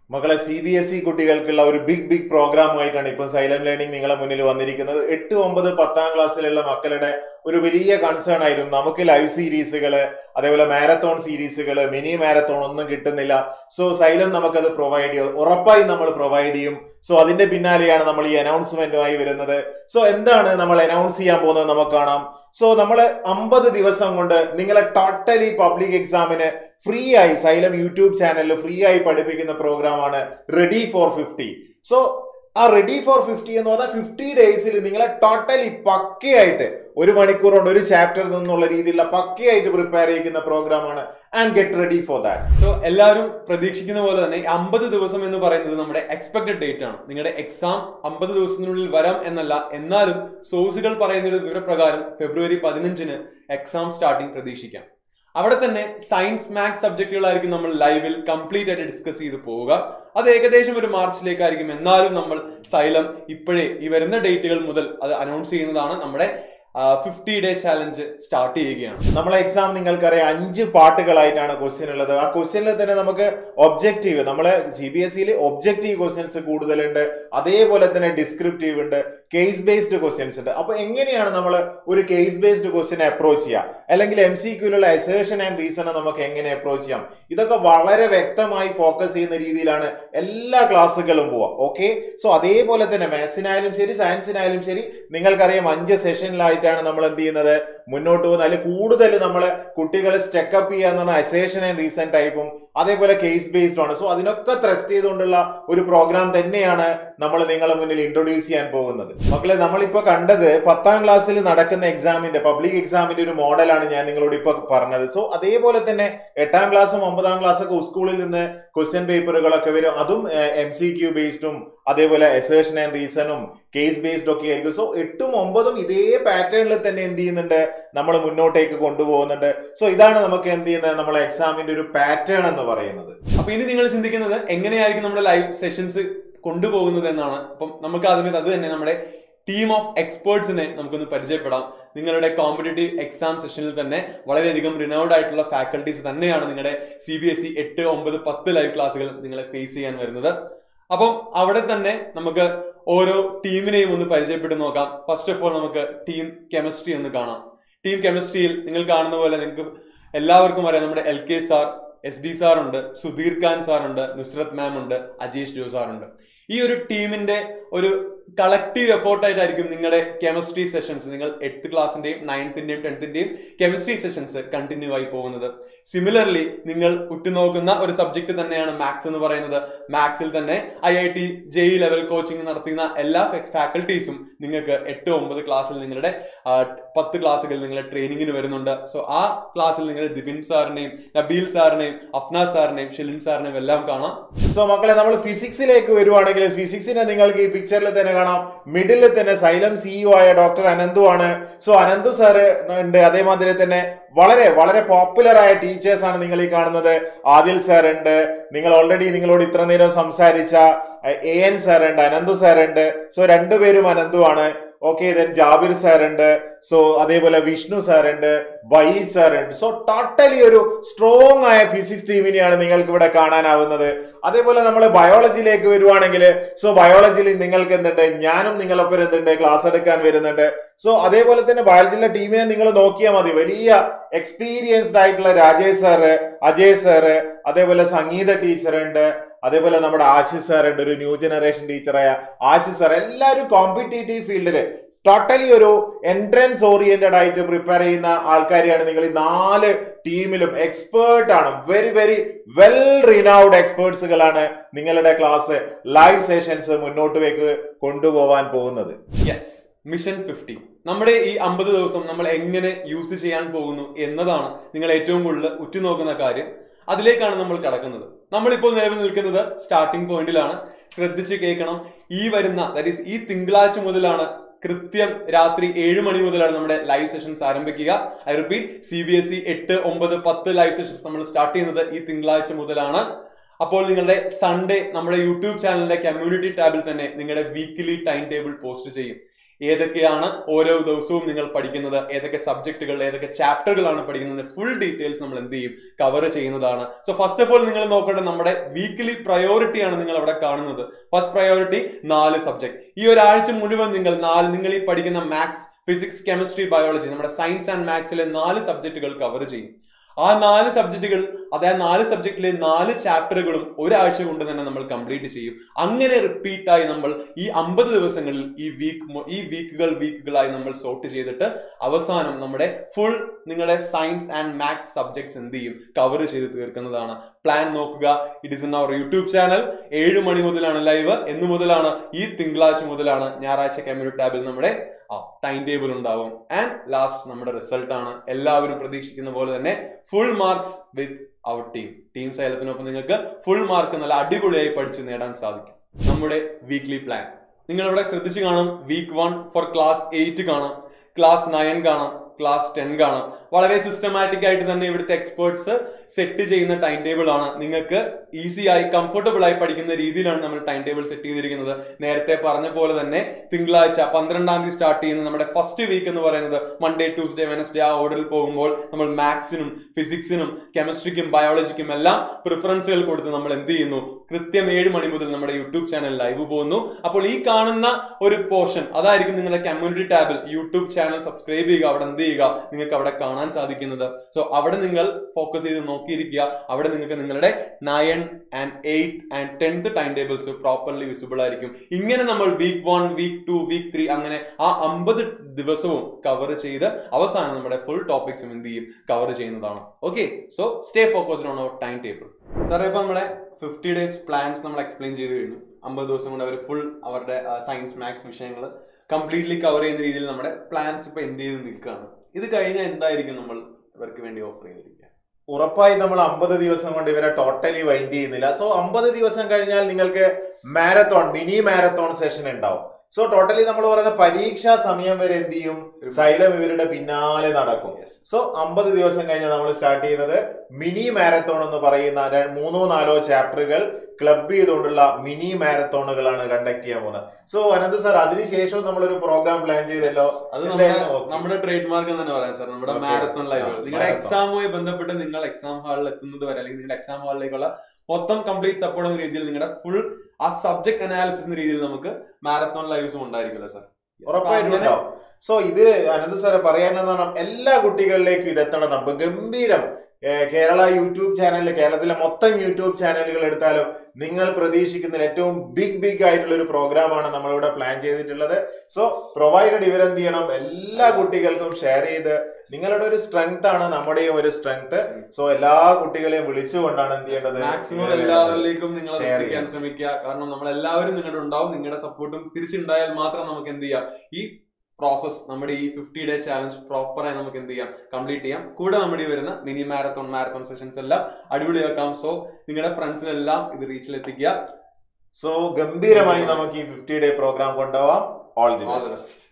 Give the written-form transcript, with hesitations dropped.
മക്കളെ CBSE കുട്ടികൾക്കുള്ള ഒരു ബിഗ് പ്രോഗ്രാമുമായിട്ടാണ് ഇപ്പൊ സൈലം ലേണിംഗ് നിങ്ങളെ മുന്നിൽ വന്നിരിക്കുന്നത്. 8, 9, 10ാം ക്ലാസ്സിലുള്ള മക്കളുടെ ഒരു വലിയ കൺസേൺ ആയിരുന്നു. നമുക്ക് ലൈവ് സീരീസുകള്, അതേപോലെ മാരത്തോൺ സീരീസുകള്, മിനി മാരത്തോൺ ഒന്നും കിട്ടുന്നില്ല. സോ സൈലം നമുക്കത് പ്രൊവൈഡ് ചെയ്യും, ഉറപ്പായും നമ്മൾ പ്രൊവൈഡ് ചെയ്യും. സോ അതിന്റെ പിന്നാലെയാണ് നമ്മൾ ഈ അനൗൺസ്മെന്റുമായി വരുന്നത്. സോ എന്താണ് നമ്മൾ അനൗൺസ് ചെയ്യാൻ പോകുന്നത് നമുക്ക് കാണാം. സോ നമ്മൾ 50 ദിവസം കൊണ്ട് നിങ്ങളെ ടോട്ടലി പബ്ലിക് എക്സാമിന് ഫ്രീ ആയി സൈലം യൂട്യൂബ് ചാനലിൽ ഫ്രീ ആയി പഠിപ്പിക്കുന്ന പ്രോഗ്രാമാണ് റെഡി ഫോർ 50. സോ ആ റെഡി ഫോർ 50 എന്ന് പറഞ്ഞാൽ 50 ഡേയ്സിൽ നിങ്ങളെ ടോട്ടലി പക്കയായിട്ട് 1 മണിക്കൂർ കൊണ്ട് ഒരു ചാപ്റ്ററിൽ നിന്നുള്ള രീതിയിലുള്ള പക്കയായിട്ട് പ്രിപ്പയർ ചെയ്യുന്ന പ്രോഗ്രാമാണ്. And get ready for that. So എല്ലാവരും പ്രതീക്ഷിക്കുന്ന പോലെ തന്നെ 50 ദിവസം എന്ന് പറയുന്നത് നമ്മുടെ എക്സ്പെക്ടഡ് ഡേറ്റ് ആണ്. നിങ്ങളുടെ എക്സാം 50 ദിവസത്തിനുള്ളിൽ വരാം എന്നല്ല, എന്നാലും സോഴ്സുകൾ പറയുന്ന ഒരു വിവരപ്രകാരം ഫെബ്രുവരി 15-ന് എക്സാം സ്റ്റാർട്ടിംഗ് പ്രതീക്ഷിക്കാം. അവിടെ തന്നെ സയൻസ് മാത്സ് സബ്ജക്റ്റുകളായിരിക്കും നമ്മൾ ലൈവിൽ കംപ്ലീറ്റ് ആയിട്ട് ഡിസ്കസ് ചെയ്ത് പോവുക. അത് ഏകദേശം ഒരു മാർച്ചിലേക്കായിരിക്കും. എന്നാലും നമ്മൾ സൈലം ഇപ്പോഴേ ഈ വരുന്ന ഡേറ്റുകൾ മുതൽ അത് അനൗൺസ് ചെയ്യുന്നതാണ്. നമ്മുടെ 50 ഡേ ചാലഞ്ച് സ്റ്റാർട്ട് ചെയ്യുകയാണ്. നമ്മളെ എക്സാം നിങ്ങൾക്കറിയാം 5 പാർട്ടുകളായിട്ടാണ് ക്വസ്റ്റ്യൻ ഉള്ളത്. ആ ക്വസ്റ്റ്യനിൽ തന്നെ നമുക്ക് ഒബ്ജക്റ്റീവ്, നമ്മളെ CBSEയിൽ ഒബ്ജക്റ്റീവ് ക്വസ്റ്റ്യൻസ് കൂടുതലുണ്ട്, അതേപോലെ തന്നെ ഡിസ്ക്രിപ്റ്റീവ് ഉണ്ട്, കേസ് ബേസ്ഡ് ക്വസ്റ്റ്യൻസ് ഉണ്ട്. അപ്പൊ എങ്ങനെയാണ് നമ്മൾ ഒരു കേസ് ബേസ്ഡ് ക്വസ്റ്റ്യൻ അപ്രോച്ച് ചെയ്യാം, അല്ലെങ്കിൽ MCQയിലുള്ള അസേർഷൻ ആൻഡ് റീസൺ നമുക്ക് എങ്ങനെ അപ്രോച്ച് ചെയ്യാം, ഇതൊക്കെ വളരെ വ്യക്തമായി ഫോക്കസ് ചെയ്യുന്ന രീതിയിലാണ് എല്ലാ ക്ലാസ്സുകളും പോവാം. ഓക്കെ, സോ അതേപോലെ തന്നെ മാത്സിനായാലും ശരി സയൻസിനായാലും ശരി നിങ്ങൾക്കറിയാം 5 സെഷനിലായിട്ട് നമ്മൾ എന്ത് ചെയ്യുന്നത് മുന്നോട്ട് പോകുന്നത്. അതിൽ കൂടുതൽ നമ്മൾ കുട്ടികളെ സ്റ്റെക്കപ്പ് ചെയ്യാന്ന് പറഞ്ഞാൽ അസേർഷൻ ആൻഡ് റീസൺ ടൈപ്പും അതേപോലെ കേസ് ബേസ്ഡ് ആണ്. സോ അതിനൊക്കെ ത്രസ്റ്റ് ചെയ്തുകൊണ്ടുള്ള ഒരു പ്രോഗ്രാം തന്നെയാണ് നമ്മൾ നിങ്ങളെ മുന്നിൽ ഇൻട്രൊഡ്യൂസ് ചെയ്യാൻ പോകുന്നത്. മക്കളെ, നമ്മളിപ്പോ കണ്ടത് 10ാം ക്ലാസ്സിൽ നടക്കുന്ന എക്സാമിന്റെ പബ്ലിക് എക്സാമിന്റെ ഒരു മോഡലാണ് ഞാൻ നിങ്ങളോട് ഇപ്പൊ പറഞ്ഞത്. സോ അതേപോലെ തന്നെ 8ാം ക്ലാസ്സും 9ാം ക്ലാസ്സൊക്കെ സ്കൂളിൽ നിന്ന് ക്വസ്റ്റ്യൻ പേപ്പറുകളൊക്കെ വരും. അതും MCQ ബേസ്ഡും അതേപോലെ അസേർഷൻ ആൻഡ് റീസണും കേസ് ബേസ്ഡ് ഒക്കെ ആയിരിക്കും. സോ 8ഉം 9ഉം ഇതേ പാറ്റേണിൽ തന്നെ എന്ത് ചെയ്യുന്നുണ്ട്, നമ്മൾ മുന്നോട്ടേക്ക് കൊണ്ടുപോകുന്നുണ്ട്. സോ ഇതാണ് നമുക്ക് എന്ത് ചെയ്യുന്നത് നമ്മളെ എക്സാമിന്റെ ഒരു പാറ്റേൺ എന്ന് പറയുന്നത്. അപ്പൊ ഇനി നിങ്ങൾ ചിന്തിക്കുന്നത് എങ്ങനെയായിരിക്കും നമ്മുടെ ലൈവ് സെഷൻസ് കൊണ്ടുപോകുന്നത് എന്നാണ്. അപ്പം നമുക്ക് ആദ്യമേ അത് തന്നെ നമ്മുടെ ടീം ഓഫ് എക്സ്പേർട്സിനെ നമുക്കൊന്ന് പരിചയപ്പെടാം. നിങ്ങളുടെ കോമ്പറ്റേറ്റീവ് എക്സാം സെഷനിൽ തന്നെ വളരെയധികം റിനൗഡ് ആയിട്ടുള്ള ഫാക്കൽറ്റീസ് തന്നെയാണ് നിങ്ങളുടെ CBSE 8, 9, 10 ലൈവ് ക്ലാസ്സുകൾ നിങ്ങളെ ഫേസ് ചെയ്യാൻ വരുന്നത്. അപ്പം അവിടെ തന്നെ നമുക്ക് ഓരോ ടീമിനെയും ഒന്ന് പരിചയപ്പെട്ട് നോക്കാം. ഫസ്റ്റ് ഓഫ് ഓൾ നമുക്ക് ടീം കെമിസ്ട്രി ഒന്ന് കാണാം. ടീം കെമിസ്ട്രിയിൽ നിങ്ങൾ കാണുന്ന പോലെ നിങ്ങൾക്ക് എല്ലാവർക്കും അറിയാം, നമ്മുടെ LK സാർ, SD സാർ ഉണ്ട്, സുധീർ ഖാൻ സാർ ഉണ്ട്, നുസ്രത് മാം ഉണ്ട്, അജേഷ് ജോ സാർ ഉണ്ട്. ഈ ഒരു ടീമിന്റെ ഒരു കളക്റ്റീവ് എഫോർട്ടായിട്ടായിരിക്കും നിങ്ങളുടെ കെമിസ്ട്രി സെഷൻസ്, നിങ്ങൾ 8th ക്ലാസ്സിന്റെയും 9th-ന്റെയും 10th-ന്റെയും കെമിസ്ട്രി സെഷൻസ് കണ്ടിന്യൂ ആയി പോകുന്നത്. സിമിലർലി നിങ്ങൾ ഉറ്റുനോക്കുന്ന ഒരു സബ്ജക്ട് തന്നെയാണ് മാത്സ് എന്ന് പറയുന്നത്. മാത്സിൽ തന്നെ IIT JEE ലെവൽ കോച്ചിങ് നടത്തുന്ന എല്ലാ ഫാക്കൽറ്റീസും നിങ്ങൾക്ക് 8, 9 ക്ലാസ്സിൽ നിങ്ങളുടെ 10 ക്ലാസ്സുകൾ നിങ്ങളുടെ ട്രെയിനിങ്ങിന് വരുന്നുണ്ട്. സോ ആ ക്ലാസ്സിൽ നിങ്ങളുടെ ദിബിൻ സാറിനെയും നബീൽ സാറിനെയും അഫ്ന സാറിനെയും ഷിലിൻ സാറിനെയും എല്ലാം കാണാം. സോ മക്കളെ, നമ്മൾ ഫിസിക്സിലേക്ക് വരുവാണെങ്കിൽ ഫിസിക്സിനെ നിങ്ങൾക്ക് ഈ പിക്ചറിൽ തന്നെ കാണാം. മിഡിൽ തന്നെ സൈലം CEO ആയ ഡോക്ടർ അനന്തു ആണ്. സോ അനന്തു സാറ് ഉണ്ട്. അതേമാതിരി തന്നെ വളരെ പോപ്പുലർ ആയ ടീച്ചേഴ്സ് ആണ് നിങ്ങൾ ഈ കാണുന്നത്. ആദിൽ സാർ ഉണ്ട്, നിങ്ങൾ ഓൾറെഡി നിങ്ങളോട് ഇത്ര നേരം സംസാരിച്ച AN സാർ ഉണ്ട്, അനന്തു സാർ ഉണ്ട്. സോ രണ്ടുപേരും അനന്തു ആണ്. ഓക്കെ, ദെൻ ജാബിർ സാർ ഉണ്ട്. സോ അതേപോലെ വിഷ്ണു സാർ ഉണ്ട്, ബൈജ് സാർ ഉണ്ട്. സോ ടോട്ടലി ഒരു സ്ട്രോങ് ആയ ഫിസിക്സ് ടീമിനെയാണ് നിങ്ങൾക്ക് ഇവിടെ കാണാനാവുന്നത്. അതേപോലെ നമ്മൾ ബയോളജിയിലേക്ക് വരുവാണെങ്കിൽ സോ ബയോളജിയിൽ നിങ്ങൾക്ക് എന്തുണ്ട്, ഞാനും നിങ്ങളൊപ്പം എന്തുണ്ട് ക്ലാസ് എടുക്കാൻ വരുന്നുണ്ട്. സോ അതേപോലെ തന്നെ ബയോളജിയിലെ ടീമിനെ നിങ്ങൾ നോക്കിയാൽ മതി. വലിയ എക്സ്പീരിയൻസ്ഡ് ആയിട്ടുള്ള രാജേഷ് സാറ്, അജയ് സാറ്, അതേപോലെ സംഗീത ടീച്ചർ ഉണ്ട്, അതേപോലെ നമ്മുടെ ആശിഷ് സാർ ഉണ്ട്, ഒരു ന്യൂ ജനറേഷൻ ടീച്ചറായ ആശിഷ് സാർ. എല്ലാവരും കോമ്പറ്റേറ്റീവ് ഫീൽഡിൽ ടോട്ടലി ഒരു എൻട്രൻസ് ഓറിയന്റഡ് ആയിട്ട് പ്രിപ്പയർ ചെയ്യുന്ന ആൾക്കാരെയാണ് നിങ്ങൾ ഈ 4 ടീമിലും. എക്സ്പേർട്ട് ആണ്, വെരി വെൽ റിനൗഡ് എക്സ്പേർട്സുകളാണ് നിങ്ങളുടെ ക്ലാസ് ലൈവ് സെഷൻസ് മുന്നോട്ടേക്ക് കൊണ്ടുപോകാൻ പോകുന്നത്. യെസ്, മിഷൻ 50 നമ്മുടെ ഈ 50 ദിവസം നമ്മൾ എങ്ങനെ യൂസ് ചെയ്യാൻ പോകുന്നു എന്നതാണ് നിങ്ങൾ ഏറ്റവും കൂടുതൽ ഉറ്റുനോക്കുന്ന കാര്യം. അതിലേക്കാണ് നമ്മൾ കടക്കുന്നത്. നമ്മളിപ്പോൾ നിലവിൽ നിൽക്കുന്നത് സ്റ്റാർട്ടിംഗ് പോയിന്റിലാണ്. ശ്രദ്ധിച്ച് കേൾക്കണം. ഈ വരുന്ന ദാറ്റ് ഈസ് ഈ തിങ്കളാഴ്ച മുതലാണ്, കൃത്യം രാത്രി 7 മണി മുതലാണ് നമ്മുടെ ലൈവ് സെഷൻസ് ആരംഭിക്കുക. I repeat, CBSE 8, 9, 10 live sessions നമ്മൾ സ്റ്റാർട്ട് ചെയ്യുന്നത് ഈ തിങ്കളാഴ്ച മുതലാണ്. അപ്പോൾ നിങ്ങളുടെ സൺഡേ നമ്മുടെ യൂട്യൂബ് ചാനലിന്റെ കമ്മ്യൂണിറ്റി ടാബിൽ തന്നെ നിങ്ങളുടെ വീക്കിലി ടൈം ടേബിൾ പോസ്റ്റ് ചെയ്യും. ഏതൊക്കെയാണ് ഓരോ ദിവസവും നിങ്ങൾ പഠിക്കുന്നത്, ഏതൊക്കെ സബ്ജക്റ്റുകൾ, ഏതൊക്കെ ചാപ്റ്ററുകളാണ് പഠിക്കുന്നത്, ഫുൾ ഡീറ്റെയിൽസ് നമ്മൾ എന്ത് ചെയ്യും, കവർ ചെയ്യുന്നതാണ്. സോ ഫസ്റ്റ് ഓഫ് ഓൾ നിങ്ങൾ നോക്കേണ്ടത് നമ്മുടെ വീക്കിലി പ്രയോറിറ്റി ആണ് നിങ്ങൾ അവിടെ കാണുന്നത്. First priority 4 subject. ഈ ഒരാഴ്ച മുഴുവൻ നിങ്ങൾ ഈ പഠിക്കുന്ന മാത്സ്, ഫിസിക്സ്, കെമിസ്ട്രി, ബയോളജി, നമ്മുടെ സയൻസ് ആൻഡ് മാത്സിലെ 4 സബ്ജക്റ്റുകൾ കവർ ചെയ്യും. ആ 4 സബ്ജക്റ്റുകൾ, അതായത് 4 സബ്ജക്റ്റിലെ 4 ചാപ്റ്ററുകളും ഒരാഴ്ച കൊണ്ട് തന്നെ നമ്മൾ കംപ്ലീറ്റ് ചെയ്യും. അങ്ങനെ റിപ്പീറ്റായി നമ്മൾ ഈ 50 ദിവസങ്ങളിൽ ഈ വീക്കുകളായി നമ്മൾ സോർട്ട് ചെയ്തിട്ട് അവസാനം നമ്മുടെ ഫുൾ നിങ്ങളുടെ സയൻസ് ആൻഡ് മാത്സ് സബ്ജക്ട്സ് എന്ത് ചെയ്യും, കവർ ചെയ്ത് തീർക്കുന്നതാണ്. പ്ലാൻ നോക്കുക. It is in our YouTube channel. 7 മണി മുതലാണ് ലൈവ്. എന്ന് മുതലാണ്? ഈ തിങ്കളാഴ്ച മുതലാണ്. ഞായറാഴ്ച കമ്മ്യൂണിറ്റി ടാബിൽ നമ്മുടെ ടൈം ടേബിൾ ഉണ്ടാവും. ആൻഡ് ലാസ്റ്റ് നമ്മുടെ റിസൾട്ട് ആണ്. എല്ലാവരും പ്രതീക്ഷിക്കുന്ന പോലെ തന്നെ full marks with our team സൈലത്തിനൊപ്പം നിങ്ങൾക്ക് ഫുൾ മാർക്ക് നല്ല അടിപൊളിയായി പഠിച്ച് നേടാൻ സാധിക്കും. നമ്മുടെ വീക്ക്ലി പ്ലാൻ നിങ്ങൾ ഇവിടെ ശ്രദ്ധിച്ചു കാണും. വീക്ക് 1 ഫോർ ക്ലാസ് 8 കാണാം, ക്ലാസ് 9 കാണാം, ക്ലാസ് 10 കാണാം. വളരെ സിസ്റ്റമാറ്റിക് ആയിട്ട് തന്നെ ഇവിടുത്തെ എക്സ്പേർട്സ് സെറ്റ് ചെയ്യുന്ന ടൈം ടേബിൾ ആണ്. നിങ്ങൾക്ക് ഈസി ആയി കംഫർട്ടബിൾ ആയി പഠിക്കുന്ന രീതിയിലാണ് നമ്മൾ ടൈം ടേബിൾ സെറ്റ് ചെയ്തിരിക്കുന്നത്. നേരത്തെ പറഞ്ഞ പോലെ തന്നെ തിങ്കളാഴ്ച 12-ാം തീയതി സ്റ്റാർട്ട് ചെയ്യുന്ന നമ്മുടെ ഫസ്റ്റ് വീക്ക് എന്ന് പറയുന്നത് മൺഡേ, ട്യൂസ്ഡേ, വെനസ്ഡേ ആ ഓർഡറിൽ പോകുമ്പോൾ നമ്മൾ മാത്സിനും ഫിസിക്സിനും കെമിസ്ട്രിക്കും ബയോളജിക്കും എല്ലാം പ്രിഫറൻസുകൾ കൊടുത്ത് നമ്മൾ എന്ത് ചെയ്യുന്നു, കൃത്യം 7 മണി മുതൽ നമ്മുടെ യൂട്യൂബ് ചാനൽ ലൈവ് പോകുന്നു. അപ്പോൾ ഈ കാണുന്ന ഒരു പോർഷൻ അതായിരിക്കും നിങ്ങളുടെ കമ്മ്യൂണിറ്റി ടാബിൽ യൂട്യൂബ് ചാനൽ സബ്സ്ക്രൈബ് ചെയ്യുക. അവിടെ എന്ത് ചെയ്യുക, നിങ്ങൾക്ക് അവിടെ കാണാൻ സാധിക്കുന്നത്. സോ അവിടെ നിങ്ങൾ ഫോക്കസ് ചെയ്ത് നോക്കിയിരിക്കുക. അവിടെ നിങ്ങൾക്ക് നിങ്ങളുടെ 9 and 8 and 10th time tables properly visible ആയിരിക്കും. ഇങ്ങനെ നമ്മൾ വീക്ക് 1, വീക്ക് 2, വീക്ക് 3 അങ്ങനെ ആ 50 ദിവസവും കവർ ചെയ്ത് അവസാനം നമ്മുടെ ഫുൾ ടോപ്പിക്സും എന്ത് ചെയ്യും, കവർ ചെയ്യുന്നതാണ്. Okay, so stay focused on our time table. സാറേ, ഇപ്പൊ നമ്മുടെ 50 ഡേയ്സ് പ്ലാൻസ് നമ്മൾ എക്സ്പ്ലെയിൻ ചെയ്ത് കഴിഞ്ഞു. 50 ദിവസം കൊണ്ട് അവർ ഫുൾ അവരുടെ സയൻസ് മാത്സ് വിഷയങ്ങൾ കംപ്ലീറ്റ്ലി കവർ ചെയ്യുന്ന രീതിയിൽ നമ്മുടെ പ്ലാൻസ് ഇപ്പൊ എൻഡ് ചെയ്ത് നിൽക്കുകയാണ്. ഇത് കഴിഞ്ഞാൽ എന്തായിരിക്കും നമ്മൾ ഇവർക്ക് വേണ്ടി ഓഫർ ചെയ്തിരിക്കുക? ഉറപ്പായും നമ്മൾ 50 ദിവസം കൊണ്ട് ഇവരെ ടോട്ടലി വൈൻഡ് ചെയ്യുന്നില്ല. സോ 50 ദിവസം കഴിഞ്ഞാൽ നിങ്ങൾക്ക് മിനി മാരത്തോൺ സെഷൻ ഉണ്ടാവും. സോ ടോട്ടലി നമ്മൾ പറയുന്ന പരീക്ഷാ സമയം വരെ എന്ത് ചെയ്യും, സൈലം ഇവരുടെ പിന്നാലെ നടക്കും. സോ 50 ദിവസം കഴിഞ്ഞാൽ നമ്മൾ സ്റ്റാർട്ട് ചെയ്യുന്നത് മിനി മാരത്തോൺ എന്ന് പറയുന്ന 3-4 ചാപ്റ്ററുകൾ ക്ലബ് ചെയ്തുകൊണ്ടുള്ള മിനി മാരത്തോണുകളാണ് കണ്ടക്ട് ചെയ്യാൻ പോകുന്നത്. സോ അനന്ത് സാർ, അതിനുശേഷം നമ്മളൊരു പ്രോഗ്രാം പ്ലാൻ ചെയ്തല്ലോ. അത് നമ്മുടെ ട്രേഡ് മാർക്ക് എന്ന് തന്നെ പറയാം സാർ. നമ്മുടെ മാരത്തോൺ ലൈവ് നിങ്ങളുടെ എക്സാമുമായി ബന്ധപ്പെട്ട് നിങ്ങൾ എക്സാം ഹാളിൽ എത്തുന്നത് വരെ അല്ലെങ്കിൽ നിങ്ങളുടെ എക്സാം ഹാളിലേക്കുള്ള മൊത്തം കംപ്ലീറ്റ് സപ്പോർട്ട് എന്ന രീതിയിൽ നിങ്ങളുടെ ഫുൾ ആ സബ്ജക്ട് അനാലിസിസ് എന്ന രീതിയിൽ നമുക്ക് മാരത്തോൺ ലൈവ്സും ഉണ്ടായിരിക്കുമല്ലോ സാർ? ഉറപ്പായിട്ടുണ്ടാവും. സോ ഇത് അനന്ത് സാറ് പറയാനെന്നാണ്, എല്ലാ കുട്ടികളിലേക്കും ഇത് എത്തണം. ഗംഭീരം കേരള യൂട്യൂബ് ചാനലിൽ, കേരളത്തിലെ മൊത്തം യൂട്യൂബ് ചാനലുകൾ എടുത്താലും നിങ്ങൾ പ്രതീക്ഷിക്കുന്ന ഏറ്റവും ബിഗ് ആയിട്ടുള്ള ഒരു പ്രോഗ്രാമാണ് നമ്മളിവിടെ പ്ലാൻ ചെയ്തിട്ടുള്ളത്. സോ പ്രൊവൈഡഡ് ഇവരെന്ത് ചെയ്യണം, എല്ലാ കുട്ടികൾക്കും ഷെയർ ചെയ്ത്, നിങ്ങളുടെ ഒരു സ്ട്രെങ്ത് ആണ് നമ്മുടെയും ഒരു സ്ട്രെങ്ത്. സോ എല്ലാ കുട്ടികളെയും വിളിച്ചുകൊണ്ടാണ് എന്ത് ചെയ്യേണ്ടത്, മാക്സിമം എല്ലാവരിലേക്കും നിങ്ങൾ എത്തിക്കാൻ ശ്രമിക്കുക. കാരണം നമ്മൾ എല്ലാവരും നിങ്ങളുടെ ഉണ്ടാവും. നിങ്ങളുടെ സപ്പോർട്ടും തിരിച്ചുണ്ടായാൽ മാത്രം നമുക്ക് എന്ത് ചെയ്യാം, ഈ പ്രോസസ് നമ്മുടെ ഈ 50 ഡേ ചാലഞ്ച് പ്രോപ്പറായി നമുക്ക് എന്ത് ചെയ്യാം, കംപ്ലീറ്റ് ചെയ്യാം. കൂടെ നമ്മുടെ ഈ വരുന്ന മിനി മാരത്തോൺ സെഷൻസ് എല്ലാം അടിപൊളിയാക്കാം. സോ നിങ്ങളുടെ ഫ്രണ്ട്സിനെല്ലാം ഇത് റീച്ചിലെത്തിക്കുക. സോ ഗംഭീരമായി നമുക്ക് ഈ 50 ഡേ പ്രോഗ്രാം കൊണ്ടുപോവാം. All the best.